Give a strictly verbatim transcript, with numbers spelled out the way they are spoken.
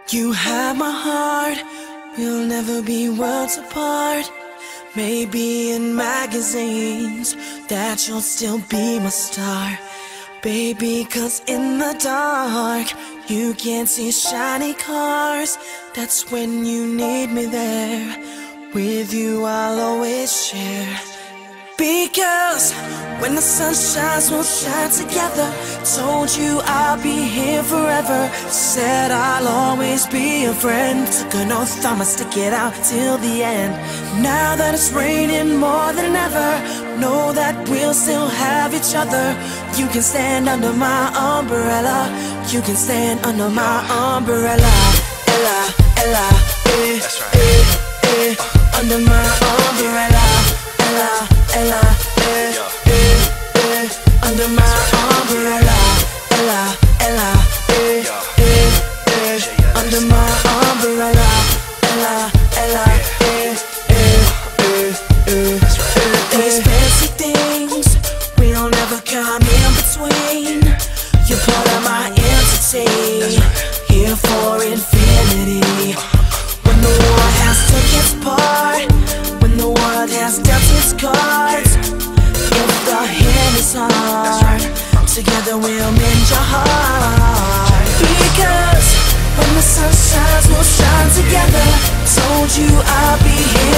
You have my heart, we'll never be worlds apart. Maybe in magazines that you'll still be my star, baby, 'cause in the dark you can't see shiny cars. That's when you need me there. With you I'll always share. Because when the sun shines, we'll shine together. Told you I'll be here forever. Said I'll always be a friend. Took an oath, I'ma stick it out till the end. Now that it's raining more than ever, know that we'll still have each other. You can stand under my umbrella. You can stand under my umbrella. Ella, Ella, eh, eh, eh, under my umbrella. Ella, Ella, eh, eh, eh, under my umbrella. Ella, Ella, eh, eh, eh, under my umbrella. Ella, Ella, eh, eh, eh, eh. These fancy things will never come in between. You're part of my entity, here for infinity. When the war has took its part, when the world has dealt its cards, if the hand is hard, together we'll mend your heart. Because when the sun shines, we'll shine together. Told you I'll be here